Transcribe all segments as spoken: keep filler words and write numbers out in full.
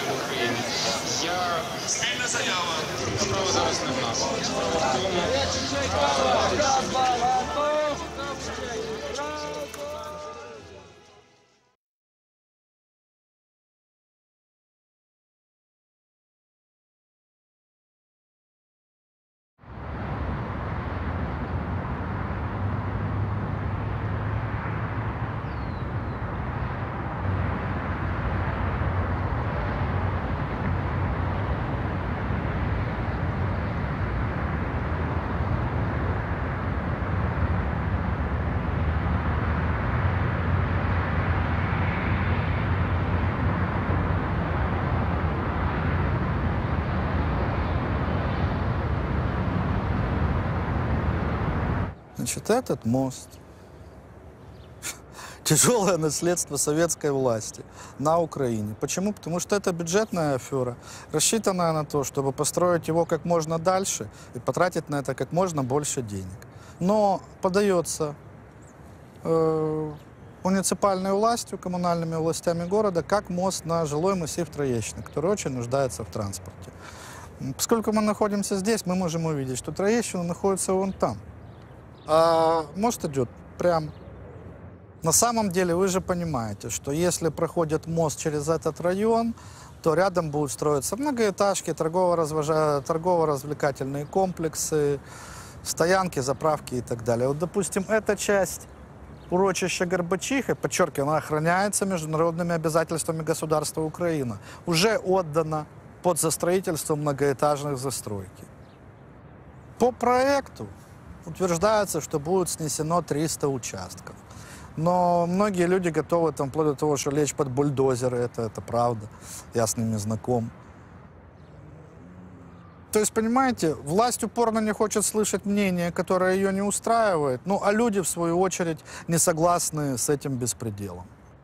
в Україні. Я спільна заява. Справа зараз не в нас. Справа в тому. Значит, этот мост – тяжелое наследство советской власти на Украине. Почему? Потому что это бюджетная афера, рассчитанная на то, чтобы построить его как можно дальше и потратить на это как можно больше денег. Но подается э, муниципальной властью, коммунальными властями города, как мост на жилой массив Троещины, который очень нуждается в транспорте. Поскольку мы находимся здесь, мы можем увидеть, что Троещина находится вон там. А мост идет прям. На самом деле вы же понимаете, что если проходит мост через этот район, то рядом будут строиться многоэтажки, торгово-развлекательные комплексы, стоянки, заправки и так далее. Вот, допустим, эта часть урочища Горбачиха, подчеркиваю, она охраняется международными обязательствами государства Украина, уже отдана под застроительство многоэтажных застройки. По проекту утверждается, что будет снесено триста участков. Но многие люди готовы там, вплоть до того, что лечь под бульдозеры, это, это правда, я с ними знаком. То есть, понимаете, власть упорно не хочет слышать мнение, которое ее не устраивает, ну а люди, в свою очередь, не согласны с этим беспределом.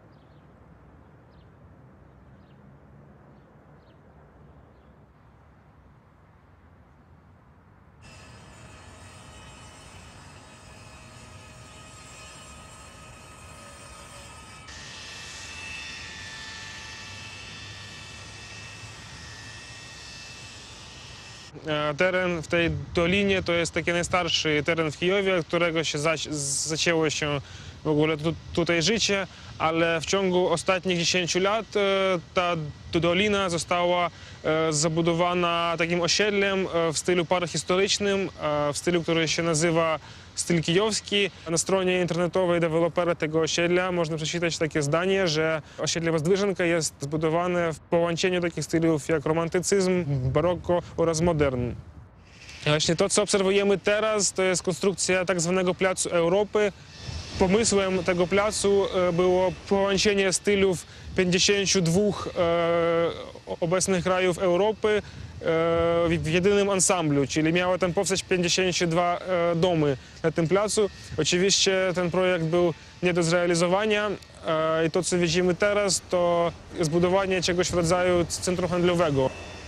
Teren w tej dolinie to jest taki najstarszy teren w Kijowie, od którego się za, zaczęło się w ogóle tu, tutaj życie, ale w ciągu ostatnich dziesięciu lat ta dolina została zabudowana takim osiedlem w stylu parahistorycznym, w stylu, który się nazywa styl kijowski. Na stronie internetowej dewelopera tego osiedla można przeczytać takie zdanie, że osiedle Wozdwyżenka jest zbudowane w połączeniu takich stylów jak romantycyzm, baroko oraz modern. Właśnie to, co obserwujemy teraz, to jest konstrukcja tak zwanego Placu Europy. Pomysłem tego placu było połączenie stylów pięćdziesięciu dwóch obecnych krajów Europy w jedynym ansamblu, czyli miało tam powstać pięćdziesiąt dwa domy na tym placu. Oczywiście ten projekt był nie do zrealizowania i to, co widzimy teraz, to zbudowanie czegoś w rodzaju centrum handlowego.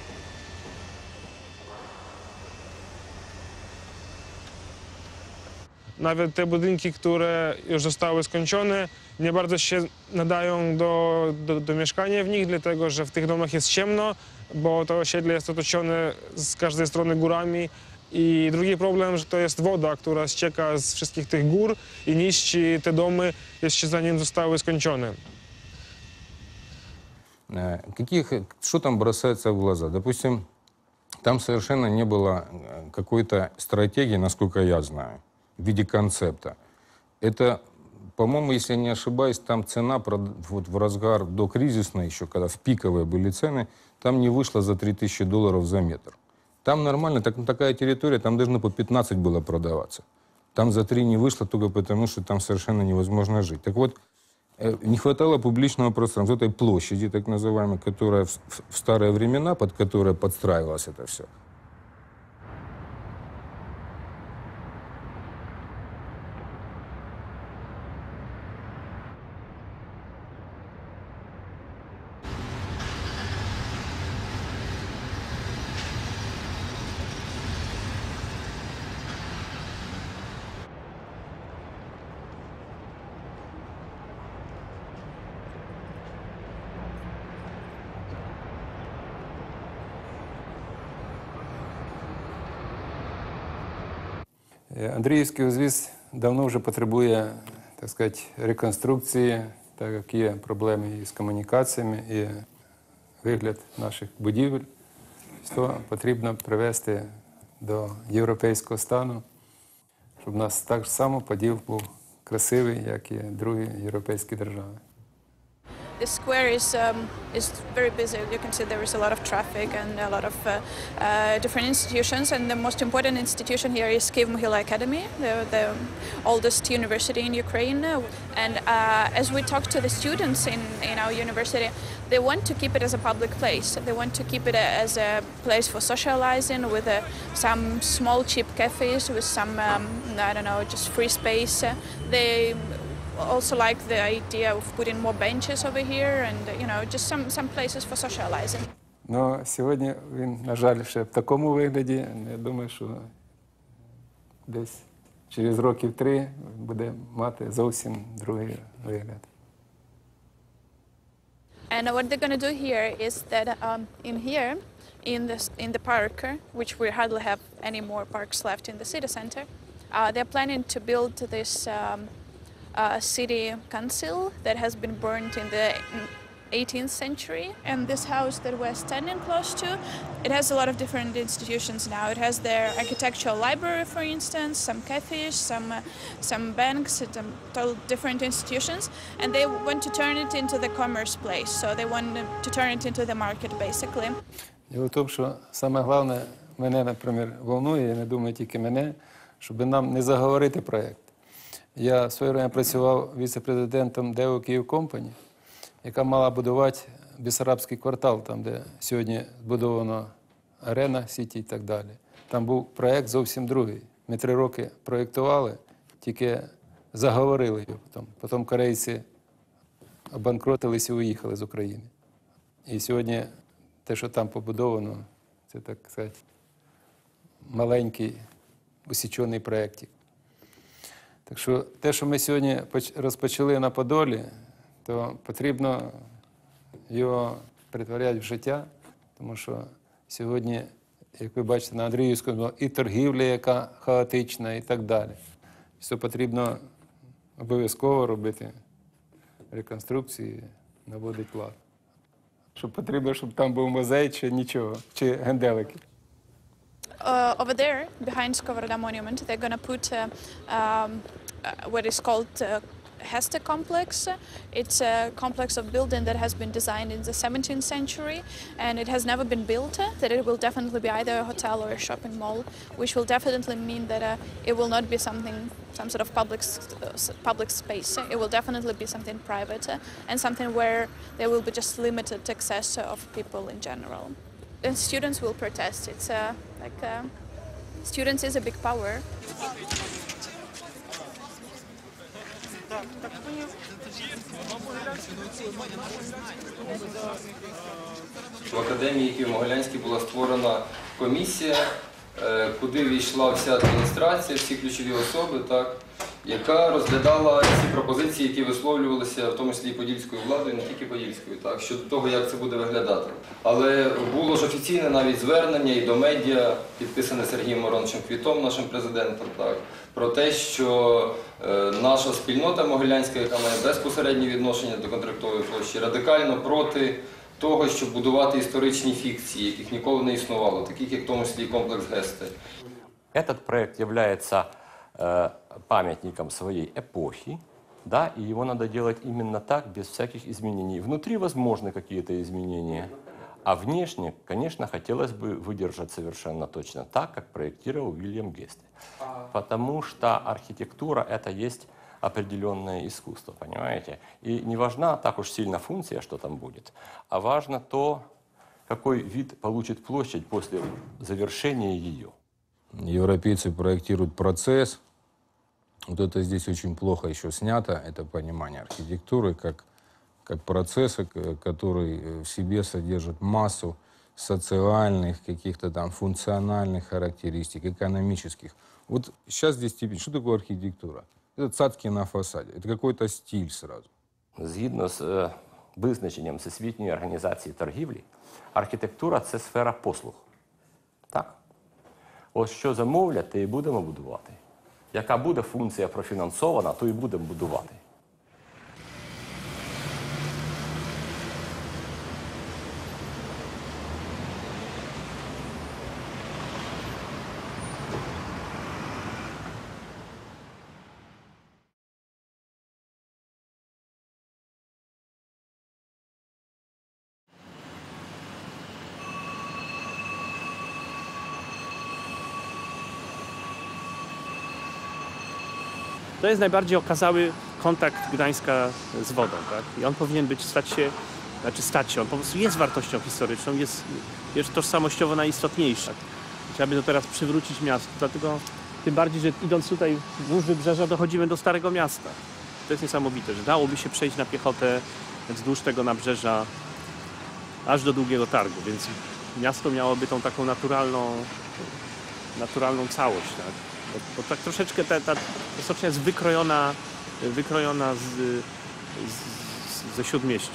Nawet te budynki, które już zostały skończone, nie bardzo się nadają do, do, do mieszkania w nich, dlatego że w tych domach jest ciemno, bo to osiedle jest otoczone z każdej strony górami. I drugi problem, że to jest woda, która ścieka z wszystkich tych gór i niszczy te domy, jeszcze zanim zostały skończone. Каких, что там бросается в глаза? Допустим, там совершенно не было какой-то стратегии, насколько я знаю, в виде концепта. Это, по-моему, если я не ошибаюсь, там цена вот в разгар до кризисной еще, когда в пиковые были цены, там не вышла за три тысячи долларов за метр. Там нормально, так, такая территория, там должно по пятнадцать было продаваться. Там за три не вышло только потому, что там совершенно невозможно жить. Так вот, не хватало публичного пространства, этой площади, так называемой, которая в, в старые времена, под которой подстраивалось это все. Е, Андріївський узвіз давно вже потребує, так сказати, реконструкції, так як є проблеми і з комунікаціями, і вигляд наших будівель. То потрібно привести до європейського стану, щоб у нас так само Поділ був красивий, як і другі європейські держави. The square is um, is very busy. You can see there is a lot of traffic and a lot of uh, uh, different institutions. And the most important institution here is Kyiv Mohyla Academy, the, the oldest university in Ukraine. And uh, as we talk to the students in, in our university, they want to keep it as a public place. They want to keep it as a place for socializing with uh, some small cheap cafes, with some, um, I don't know, just free space. Uh, they also like the idea of putting more benches over here and, you know, just some, some places for socializing. Ну, сьогодні він, на жаль, ще в такому вигляді. Я думаю, що десь через років три буде мати зовсім другий вигляд. And what they're going to do here is that um, in here, in the, in the park, which we hardly have any more parks left in the city center, uh, they're planning to build this um, uh, city council that has been burned in the eighteenth century. And this house that we're standing close to, it has a lot of different institutions now. It has their architectural library, for instance, some cafes, some uh, some banks, some total different institutions, and they want to turn it into the commerce place. So they want to turn it into the market, basically. Діло в тому, що саме головне, мене, наприклад, волнує, я не думаю тільки мене, щоб нам не заговорити проєкт. Я в своє время працював віце-президентом ДЕО «Київ Компані», яка мала будувати Бессарабський квартал, там, де сьогодні збудовано арена, сіті і так далі. Там був проєкт зовсім другий. Ми три роки проєктували, тільки заговорили його. Потім, потім корейці обанкротилися і уїхали з України. І сьогодні те, що там побудовано, це, так сказати, маленький усічений проєктик. Так що те, що ми сьогодні розпочали на Подолі, то потрібно його перетворяти в життя, тому що сьогодні, як ви бачите, на Андріївському і торгівля, яка хаотична, і так далі. Все потрібно обов'язково робити реконструкції, наводити лад. Що потрібно, щоб там був музей чи нічого, чи генделики. Uh, over there, behind Skovoroda Monument, they're going to put uh, um, uh, what is called uh, Heste Complex. It's a complex of building that has been designed in the seventeenth century, and it has never been built. That it will definitely be either a hotel or a shopping mall, which will definitely mean that uh, it will not be something, some sort of public uh, public space. It will definitely be something private uh, and something where there will be just limited access of people in general. And students will protest. It's uh, like uh, students is a big power. В Академії Києво-Могилянській була створена комісія, куди війшла вся адміністрація, всі ключові особи, так, яка розглядала ці пропозиції, які висловлювалися, в тому числі і подільською владою, не тільки подільською, так, щодо того, як це буде виглядати. Але було ж офіційне навіть звернення і до медіа, підписане Сергієм Мироновичем Квітом, нашим президентом, так, про те, що е, наша спільнота Могилянська, яка має безпосереднє відношення до контрактової площі, радикально проти того, щоб будувати історичні фікції, яких ніколи не існувало, таких як в тому числі комплекс Гесте. Этот проект является э, памятником своей эпохи, да, и его надо делать именно так, без всяких изменений. Внутри возможны какие-то изменения, а внешне, конечно, хотелось бы выдержать совершенно точно так, как проектировал Уильям Гесте. Потому что архитектура – это есть определенное искусство, понимаете? И не важна так уж сильно функция, что там будет, а важно то, какой вид получит площадь после завершения ее. Европейцы проектируют процесс. Вот это здесь очень плохо еще снято, это понимание архитектуры как, как процесса, который в себе содержит массу социальных, каких-то там функциональных характеристик, экономических. Вот сейчас здесь типично. Что такое архитектура? Это цацки на фасаде, это какой-то стиль сразу. Згідно з е, визначенням Всесвітньої організації торгівлі, архітектура – це сфера послуг. Так? Ось що замовлять, те і будемо будувати. яка буде функція профінансована, то і будемо будувати. To jest najbardziej okazały kontakt Gdańska z wodą, tak? I on powinien być, stać się, znaczy stać się, on po prostu jest wartością historyczną, jest, jest tożsamościowo najistotniejsza. Trzeba by to teraz przywrócić miastu, dlatego tym bardziej, że idąc tutaj wzdłuż wybrzeża dochodzimy do Starego Miasta. To jest niesamowite, że dałoby się przejść na piechotę wzdłuż tego nabrzeża aż do Długiego Targu, więc miasto miałoby tą taką naturalną, naturalną całość, tak? Bo, bo tak troszeczkę ta, ta Stocznia jest wykrojona, wykrojona z, z, ze Śródmieścia.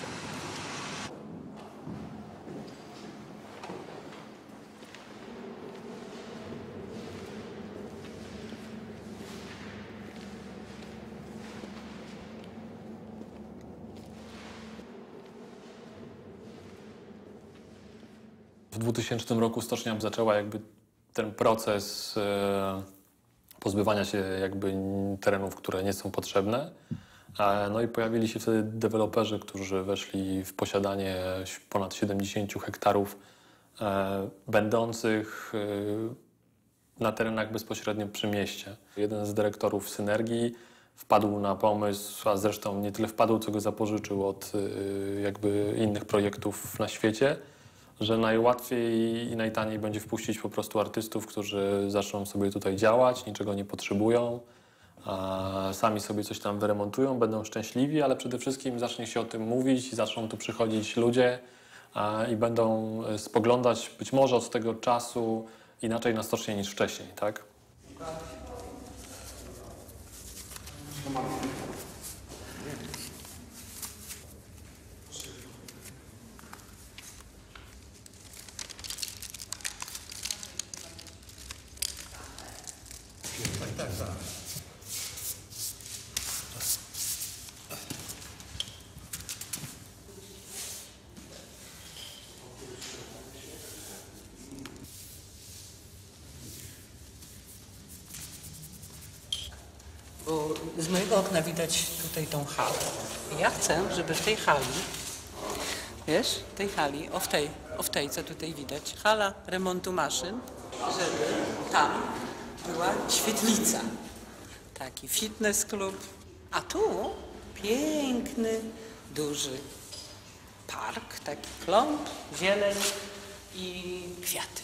W dwutysięcznym roku stocznia zaczęła jakby ten proces e, pozbywania się jakby terenów, które nie są potrzebne. E, no i pojawili się wtedy deweloperzy, którzy weszli w posiadanie ponad siedemdziesięciu hektarów e, będących e, na terenach bezpośrednio przy mieście. Jeden z dyrektorów Synergii wpadł na pomysł, a zresztą nie tyle wpadł, co go zapożyczył od e, jakby innych projektów na świecie, że najłatwiej i najtaniej będzie wpuścić po prostu artystów, którzy zaczną sobie tutaj działać, niczego nie potrzebują, a sami sobie coś tam wyremontują, będą szczęśliwi, ale przede wszystkim zacznie się o tym mówić, zaczną tu przychodzić ludzie a, i będą spoglądać być może od tego czasu inaczej na stocznię niż wcześniej, tak? Bo z mojego okna widać tutaj tą halę. I ja chcę, żeby w tej hali, wiesz, w tej hali, o w tej, o w tej, co tutaj widać, hala remontu maszyn, żeby tam była świetlica. Taki fitness klub. A tu piękny, duży park, taki kląb, zieleń i kwiaty.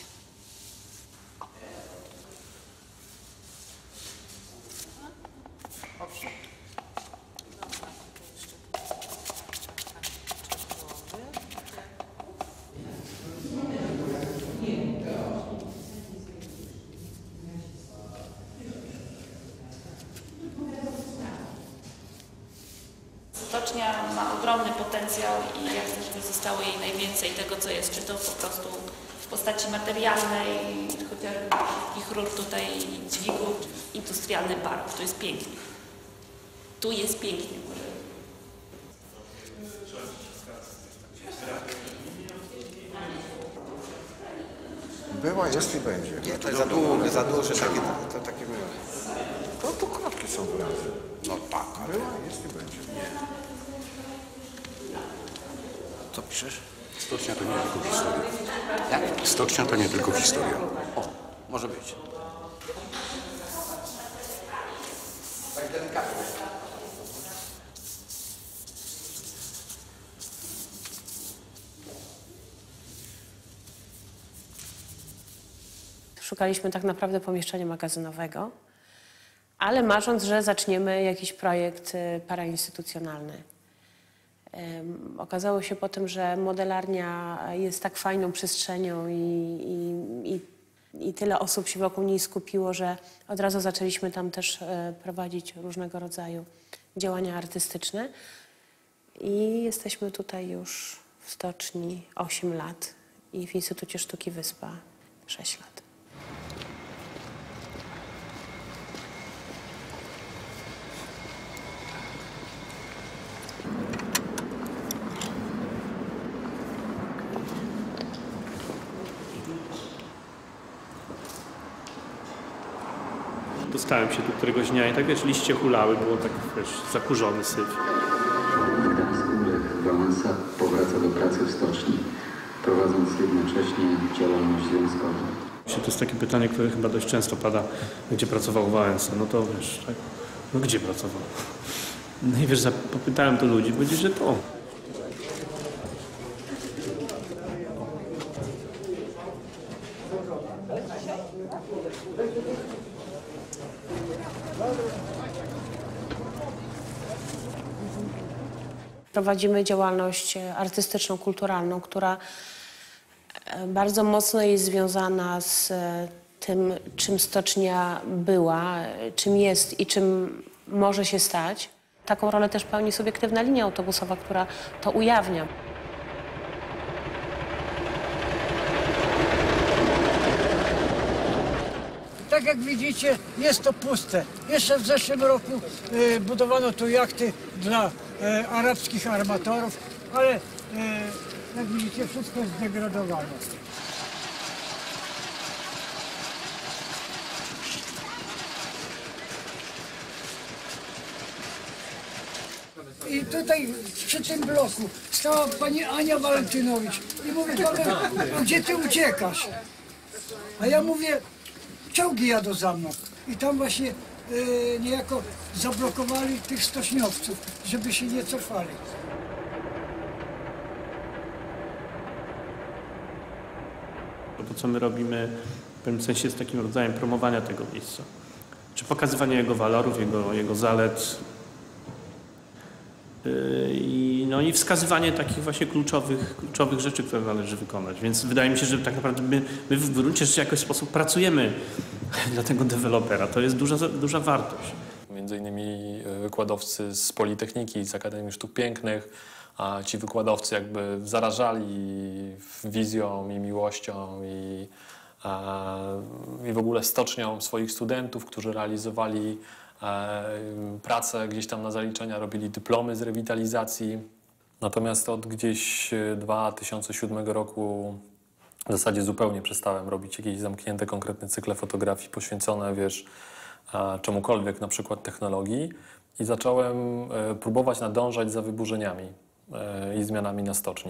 Stocznia ma ogromny potencjał i ja chcę, żeby zostało jej najwięcej tego, co jest, czy to po prostu w postaci materialnej, chociażby takich rur tutaj, dźwigów, industrialny park. Tu jest pięknie. Tu jest pięknie. Była, jest i będzie. Nie, to jest za długie, za duże, takie, to, takie były. To tu kropki są wyrazy. No tak, była, jest i będzie. Co piszesz? Stocznia to nie tylko historia. Jak? Stocznia to nie tylko historia. O, może być. Tak delikatnie. Szukaliśmy tak naprawdę pomieszczenia magazynowego, ale marząc, że zaczniemy jakiś projekt parainstytucjonalny. Um, okazało się potem, że modelarnia jest tak fajną przestrzenią i, i, i, i tyle osób się wokół niej skupiło, że od razu zaczęliśmy tam też e, prowadzić różnego rodzaju działania artystyczne. I jesteśmy tutaj już w Stoczni osiem lat i w Instytucie Sztuki Wyspa sześć lat. dostałem się tu któregoś dnia i tak wiesz, liście hulały, było tak wiesz, zakurzony syf. Lech Wałęsa powraca do pracy w stoczni, prowadząc jednocześnie działalność związkową. To jest takie pytanie, które chyba dość często pada, gdzie pracował Wałęsa. No to wiesz, tak? No gdzie pracował? No i wiesz, popytałem to ludzi, powiedzieli, że to. Prowadzimy działalność artystyczną, kulturalną, która bardzo mocno jest związana z tym, czym stocznia była, czym jest i czym może się stać. Taką rolę też pełni subiektywna linia autobusowa, która to ujawnia. Tak jak widzicie, jest to puste. Jeszcze w zeszłym roku e, budowano tu jachty dla e, arabskich armatorów, ale e, jak widzicie, wszystko jest zdegradowane. I tutaj przy tym bloku stała pani Ania Walentynowicz i mówi, Paweł, a gdzie ty uciekasz? A ja mówię, czołgi jadą za mną. I tam właśnie e, niejako zablokowali tych stoczniowców, żeby się nie cofali. To, co my robimy, w pewnym sensie jest takim rodzajem promowania tego miejsca. Czy pokazywania jego walorów, jego, jego zalet. I, no i wskazywanie takich właśnie kluczowych, kluczowych rzeczy, które należy wykonać. Więc wydaje mi się, że tak naprawdę my, my w gruncie rzeczy w jakiś sposób pracujemy dla tego dewelopera. To jest duża, duża wartość. Między innymi wykładowcy z Politechniki, z Akademii Sztuk Pięknych, a ci wykładowcy jakby zarażali wizją i miłością i, a, i w ogóle stocznią swoich studentów, którzy realizowali pracę gdzieś tam na zaliczenia, robili dyplomy z rewitalizacji. Natomiast od gdzieś dwa tysiące siódmego roku w zasadzie zupełnie przestałem robić jakieś zamknięte, konkretne cykle fotografii poświęcone, wiesz, czemukolwiek, na przykład technologii, i zacząłem próbować nadążać za wyburzeniami i zmianami na stoczni.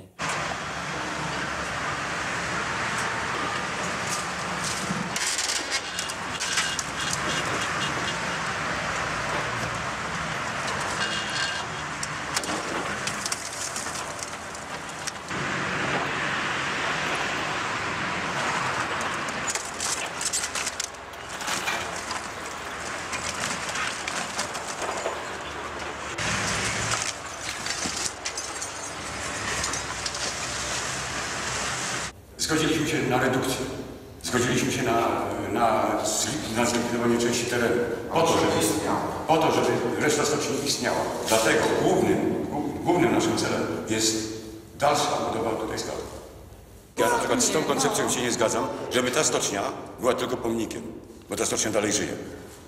Zgodziliśmy się na redukcję. Zgodziliśmy się na, na, na zlikwidowanie części terenu. Po to, żeby, po to, żeby reszta stoczni istniała. Dlatego głównym, głównym naszym celem jest dalsza budowa tutaj skały. Ja na przykład z tą koncepcją się nie zgadzam, żeby ta stocznia była tylko pomnikiem, bo ta stocznia dalej żyje.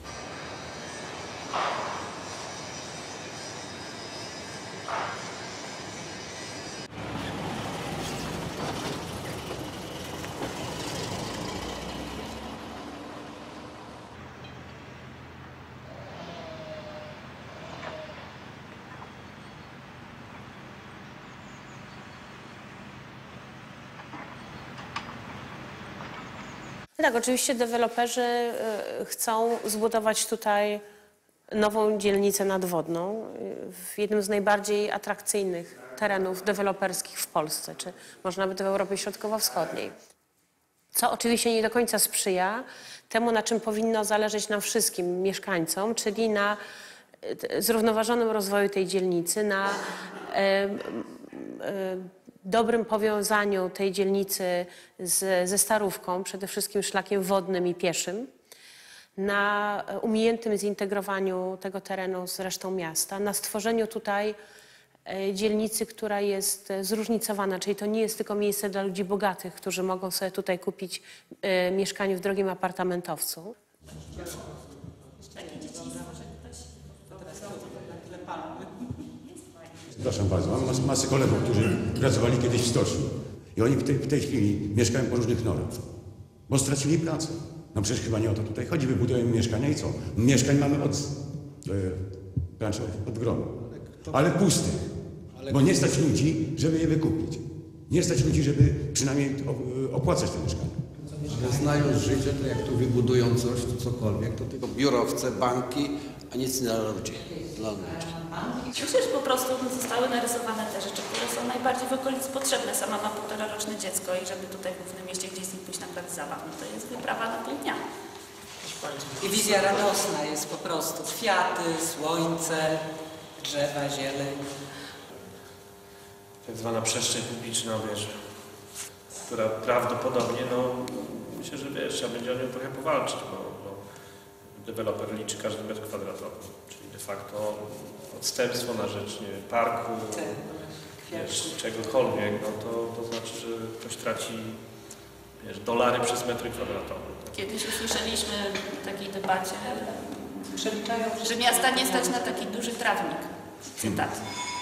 Tak, oczywiście deweloperzy chcą zbudować tutaj nową dzielnicę nadwodną w jednym z najbardziej atrakcyjnych terenów deweloperskich w Polsce, czy może nawet w Europie Środkowo-Wschodniej. Co oczywiście nie do końca sprzyja temu, na czym powinno zależeć nam wszystkim mieszkańcom, czyli na zrównoważonym rozwoju tej dzielnicy, na e, e, dobrym powiązaniu tej dzielnicy z, ze Starówką, przede wszystkim szlakiem wodnym i pieszym, na umiejętnym zintegrowaniu tego terenu z resztą miasta, na stworzeniu tutaj dzielnicy, która jest zróżnicowana, czyli to nie jest tylko miejsce dla ludzi bogatych, którzy mogą sobie tutaj kupić y, mieszkanie w drogim apartamentowcu. Przepraszam bardzo, mam mas masę kolegów, którzy pracowali kiedyś w stoczni i oni w tej, w tej chwili mieszkają po różnych norach, bo stracili pracę. No przecież chyba nie o to tutaj chodzi, wybudujemy mieszkania i co? Mieszkań mamy od, e, od gronu, ale pustych, bo nie stać ludzi, żeby je wykupić. Nie stać ludzi, żeby przynajmniej opłacać te mieszkania. Znając życie, to jak tu wybudują coś, to cokolwiek, to tylko biurowce, banki, a nic nie dla ludzi. Dla ludzi. Myślę, że po prostu zostały narysowane te rzeczy, które są najbardziej w okolicy potrzebne. Sama ma półtoraroczne dziecko i żeby tutaj w głównym mieście gdzieś z nim pójść na plac zabaw, no to jest wyprawa na pół dnia. I wizja radosna jest po prostu. Kwiaty, słońce, drzewa, zieleń. Tak zwana przestrzeń publiczna, wiesz, która prawdopodobnie, no myślę, że wiesz, trzeba będzie o nią trochę powalczyć, bo, bo deweloper liczy każdy metr kwadratowy, czyli de facto odstępstwo na rzecz nie, parku, wiesz, czegokolwiek, no to, to znaczy, że ktoś traci, wiesz, dolary przez metry kwadratowe. Kiedyś usłyszeliśmy w takiej debacie, że miasta nie stać na taki duży trawnik. Cytat.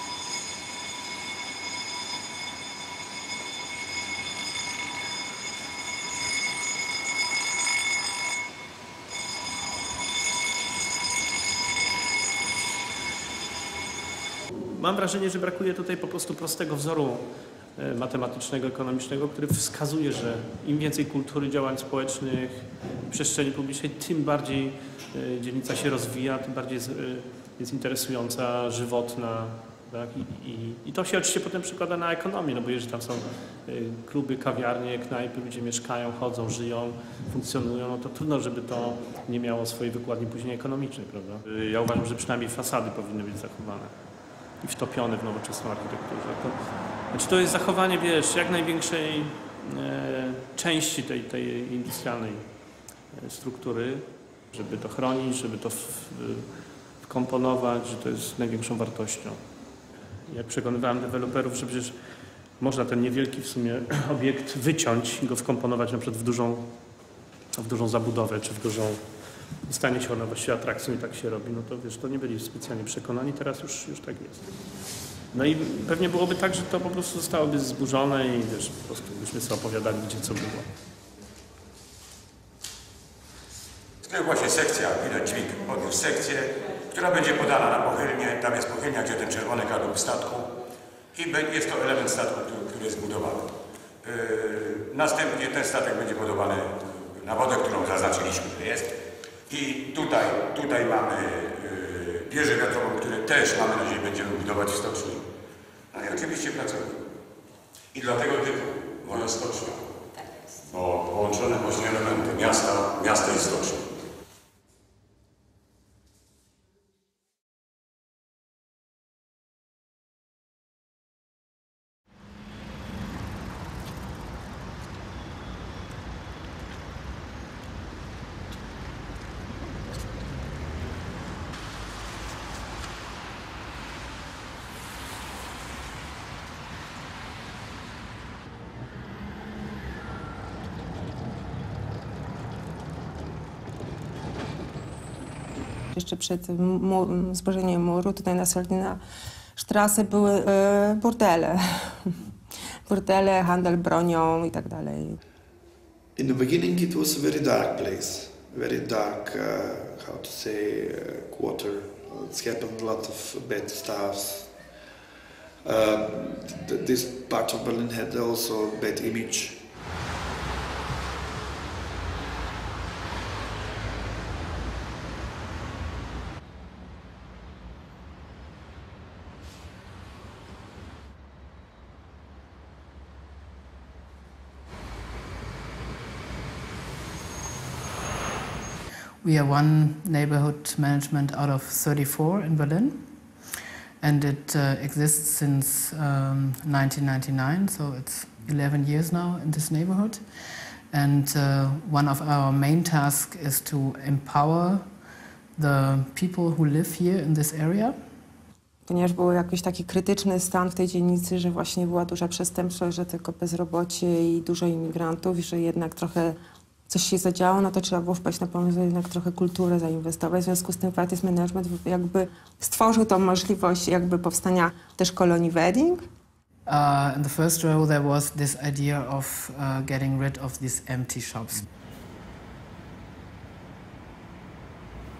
Mam wrażenie, że brakuje tutaj po prostu prostego wzoru matematycznego, ekonomicznego, który wskazuje, że im więcej kultury, działań społecznych, przestrzeni publicznej, tym bardziej dzielnica się rozwija, tym bardziej jest, jest interesująca, żywotna. Tak? I, i, I to się oczywiście potem przekłada na ekonomię, no bo jeżeli tam są kluby, kawiarnie, knajpy, ludzie mieszkają, chodzą, żyją, funkcjonują, no to trudno, żeby to nie miało swojej wykładni później ekonomicznej, prawda? Ja uważam, że przynajmniej fasady powinny być zachowane i wtopione w nowoczesną architekturę. To, znaczy to jest zachowanie, wiesz, jak największej e, części tej, tej industrialnej e, struktury, żeby to chronić, żeby to w, w, wkomponować, że to jest największą wartością. Jak przekonywałem deweloperów, że przecież można ten niewielki w sumie obiekt wyciąć i go wkomponować na przykład w dużą, w dużą zabudowę, czy w dużą... Stanie się ona właściwie atrakcją i tak się robi, no to wiesz, to nie byli specjalnie przekonani, teraz już, już tak jest. No i pewnie byłoby tak, że to po prostu zostałoby zburzone i wiesz, po prostu byśmy sobie opowiadali, gdzie co było. To jest właśnie sekcja, widać dźwig, podniósł sekcję, która będzie podana na pochylnię, tam jest pochylnia, gdzie ten czerwony kadłub statku i jest to element statku, który, który jest budowany. Yy, następnie ten statek będzie budowany na wodę, którą zaznaczyliśmy, że jest. I tutaj, tutaj mamy yy, wieżę wiatrową, które też mamy nadzieję będziemy budować w stoczni. No i oczywiście pracownik. I dlatego typu moja stocznia. Bo połączone właśnie elementy miasta, miasta i stoczni. Jeszcze przed mu zburzeniem muru tutaj na Soldina Strasse były e, burdele. Burdele, handel bronią i tak dalej. In the beginning it was a very dark place, very dark, uh, how to say, uh, quarter. It's happened a lot of bad stuff. Uh, th this part of Berlin had also a bad image. We are one neighborhood management out of thirty-four in Berlin, and it uh, exists since um, nineteen ninety-nine, so it's eleven years now in this neighborhood. And uh, one of our main tasks is to empower the people who live here in this area. Ponieważ był jakiś taki krytyczny stan w tej dzielnicy, że właśnie była duża przestępczość, że tylko bezrobocie i dużo imigrantów, i że jednak trochę coś się zadziało, no to trzeba było wpaść na pomysł, jednak trochę kulturę zainwestować. W związku z tym Practice Management jakby stworzył tą możliwość jakby powstania też kolonii wedding. Uh, in the first row there was this idea of uh, getting rid of these empty shops.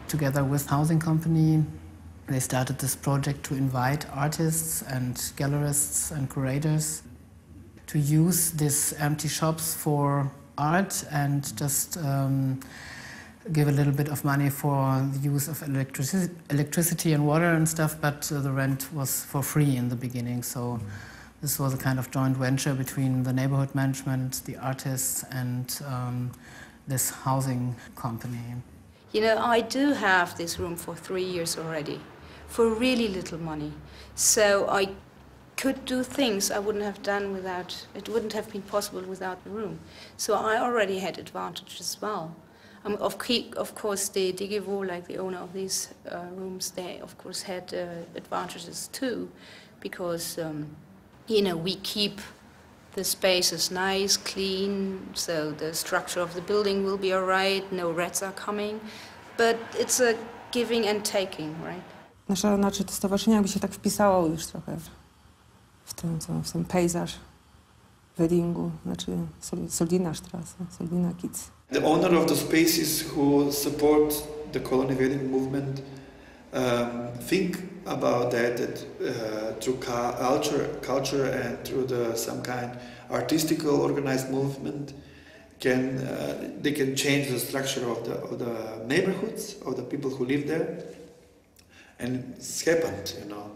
together with housing company, they started this project to invite artists and gallerists and curators to use these empty shops for art and just um, give a little bit of money for the use of electrici electricity and water and stuff, but uh, the rent was for free in the beginning. So this was a kind of joint venture between the neighborhood management, the artists, and um, this housing company. You know, I do have this room for three years already, for really little money. So I could do things I wouldn't have done without, it wouldn't have been possible without the room. So I already had advantage as well. Um, of, key, of course, the Digivo, like the owner of these uh, rooms, they of course had uh, advantages too, because um, you know, we keep the spaces nice, clean, so the structure of the building will be all right, no rats are coming, but it's a giving and taking, right? Nasze, znaczy to stowarzyszenie jakby się tak wpisało już trochę w ten, w ten pejzaż Weddingu, znaczy Soldina Straße, Soldina Kiez. The owner of the spaces who support the colony wedding movement um, think about that, that uh, through culture, culture and through the some kind artistical organized movement, can uh, they can change the structure of the of the neighborhoods of the people who live there, and it's happened, you know.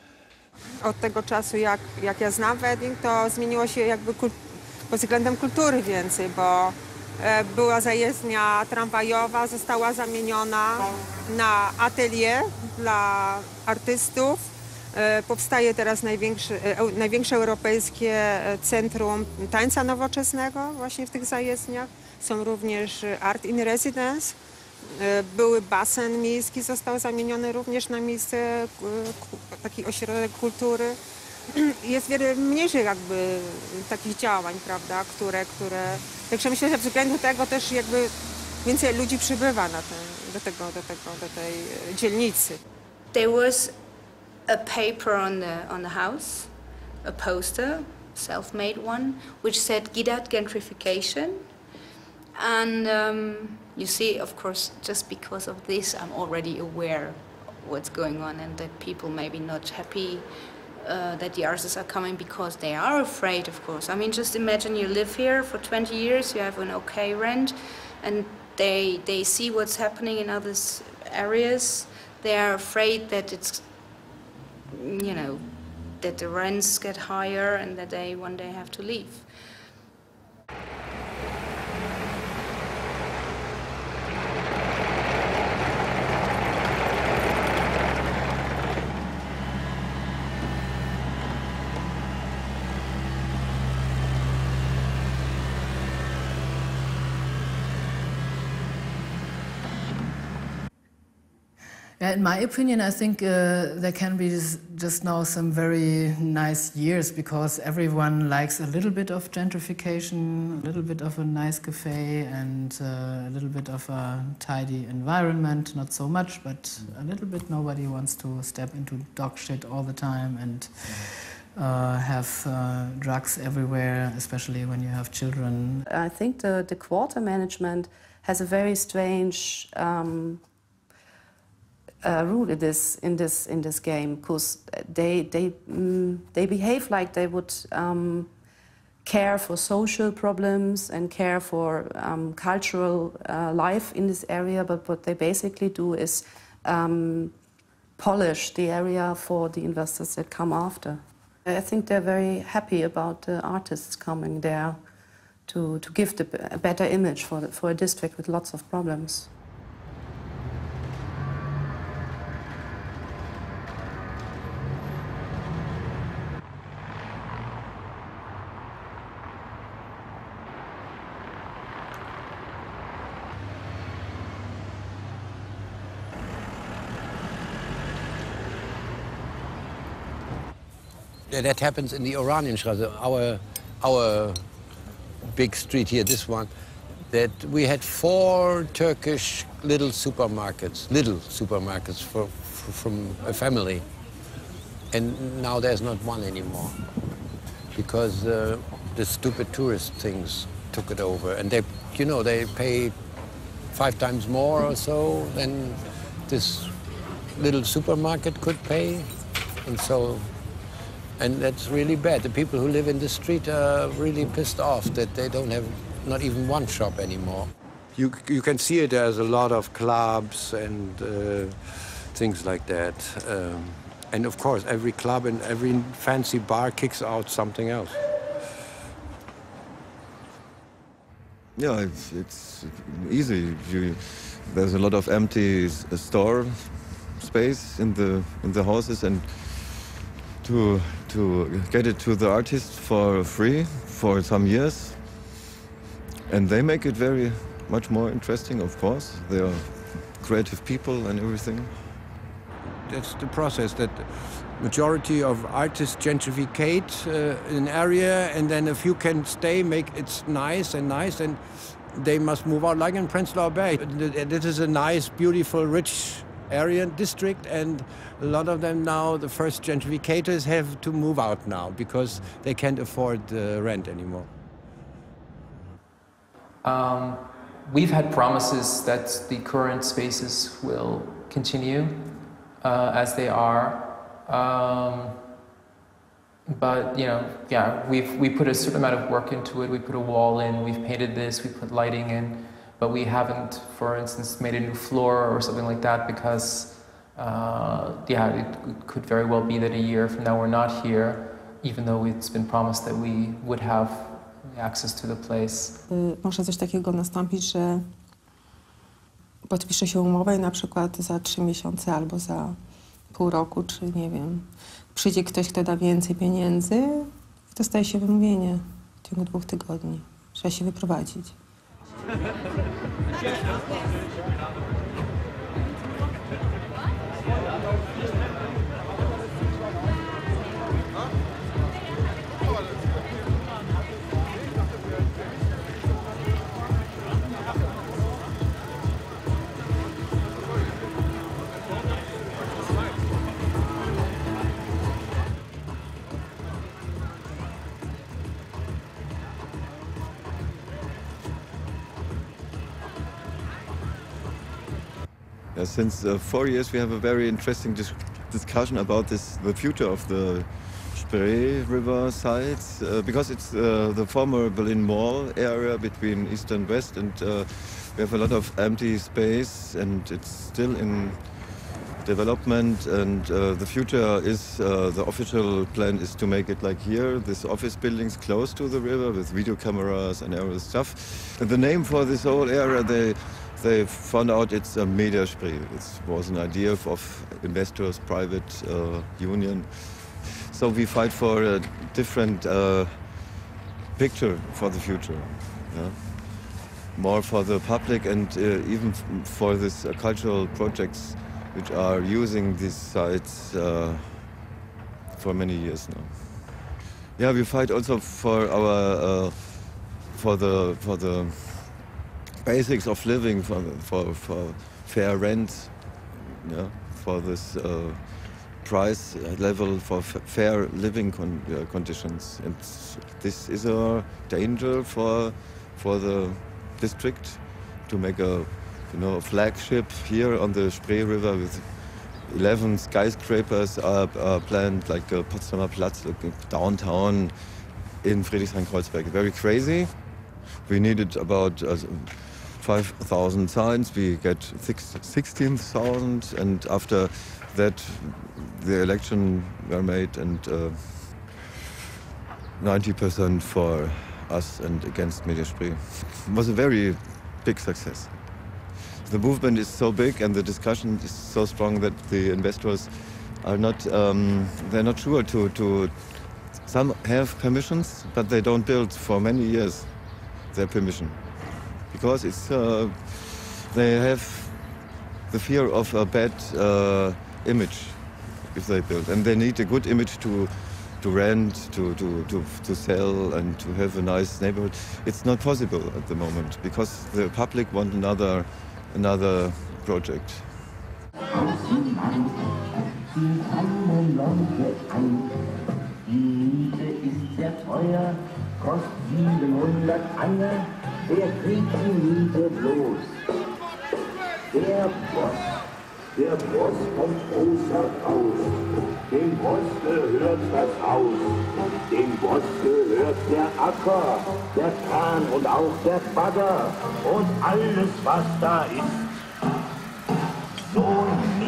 Od tego czasu, jak, jak ja znam Wedding, to zmieniło się jakby kult, pod względem kultury więcej, bo e, była zajezdnia tramwajowa, została zamieniona na atelier dla artystów. E, powstaje teraz największy, e, największe europejskie centrum tańca nowoczesnego właśnie w tych zajezdniach. Są również Art in Residence. Były basen miejski, został zamieniony również na miejsce, taki ośrodek kultury. Jest wiele mniejszych jakby takich działań, prawda, które, które... Także myślę, że ze względu tego też jakby więcej ludzi przybywa na ten, do, tego, do, tego, do tej dzielnicy. There was a paper on the, on the house, a poster, self-made one, which said "Gidad gentrification." And um, you see, of course, just because of this, I'm already aware of what's going on and that people may be not happy uh, that the artists are coming because they are afraid, of course. I mean, just imagine you live here for twenty years, you have an okay rent, and they, they see what's happening in other areas. They are afraid that it's, you know, that the rents get higher and that they one day have to leave. Yeah, in my opinion, I think uh, there can be just now some very nice years because everyone likes a little bit of gentrification, a little bit of a nice cafe, and uh, a little bit of a tidy environment. Not so much, but a little bit. Nobody wants to step into dog shit all the time and uh, have uh, drugs everywhere, especially when you have children. I think the, the quarter management has a very strange um, Uh, rule in this in this in this game, because they they mm, they behave like they would um, care for social problems and care for um, cultural uh, life in this area, but what they basically do is um, polish the area for the investors that come after. I think they're very happy about the artists coming there to to give the, a better image for the, for a district with lots of problems. That happens in the Oranienstraße, our, our big street here, this one, that we had four Turkish little supermarkets, little supermarkets for, for, from a family. And now there's not one anymore because uh, the stupid tourist things took it over. And they, you know, they pay five times more or so than this little supermarket could pay. And so, and that's really bad. The people who live in the street are really pissed off that they don't have not even one shop anymore. You, you can see it as a lot of clubs and uh, things like that. Um, and of course, every club and every fancy bar kicks out something else. Yeah, it's, it's easy. You, there's a lot of empty s- store space in the in the houses, and to to get it to the artist for free for some years, and they make it very much more interesting. Of course, they are creative people and everything. That's the process that the majority of artists gentrificate uh, an area, and then if you can stay, make it nice and nice, and they must move out, like in Prenzlauer Berg. This is a nice, beautiful, rich area district, and a lot of them now, the first gentrificators have to move out now because they can't afford the rent anymore. Um, we've had promises that the current spaces will continue uh, as they are. Um, but, you know, yeah, we've we put a certain amount of work into it. We put a wall in, we've painted this, we put lighting in, but we haven't, for instance, made a new floor or something like that because, uh, yeah, it could very well be that a year from now we're not here, even though it's been promised that we would have access to the place. Może coś takiego nastąpić, że podpisze się umowę i na przykład za trzy miesiące albo za pół roku, czy nie wiem, przyjdzie ktoś, kto da więcej pieniędzy i dostaje się wymówienie w ciągu dwóch tygodni. Trzeba się wyprowadzić. Uh, since uh, four years, we have a very interesting dis- discussion about this, the future of the Spree River sites, uh, because it's uh, the former Berlin Mall area between east and west, and uh, we have a lot of empty space, and it's still in development. And uh, the future is uh, the official plan is to make it like here, this office buildings close to the river with video cameras and all this stuff. And the name for this whole area, they. They found out it's a Media Spree. It was an idea of, of investors, private uh, union. So we fight for a different uh, picture for the future. Yeah? More for the public and uh, even f- for these uh, cultural projects which are using these sites uh, for many years now. Yeah, we fight also for our uh, for the for the basics of living, for for, for fair rent, yeah, for this uh, price level, for f- fair living con- uh, conditions, and this is a danger for for the district to make a you know a flagship here on the Spree River with eleven skyscrapers are, are planned like a Potsdamer Platz, like downtown in Friedrichshain-Kreuzberg. Very crazy. We needed about uh, five thousand signs. We get sixteen thousand, and after that, the election were made, and uh, ninety percent for us and against Media Spree. It was a very big success. The movement is so big, and the discussion is so strong that the investors are not um, they're not sure to to. Some have permissions, but they don't build for many years their permission. Because it's, uh, they have the fear of a bad uh, image if they build. And they need a good image to, to rent, to, to, to, to sell, and to have a nice neighborhood. It's not possible at the moment because the public want another, another project. Die Miete ist sehr teuer, kostet siebenhundert Eier. Wer kriegt die Miete bloß? Der Boss, Der Boss kommt großer raus. Dem Boss gehört das Haus. Dem Boss gehört der Acker, der Kran und auch der Bagger und alles, was da ist. So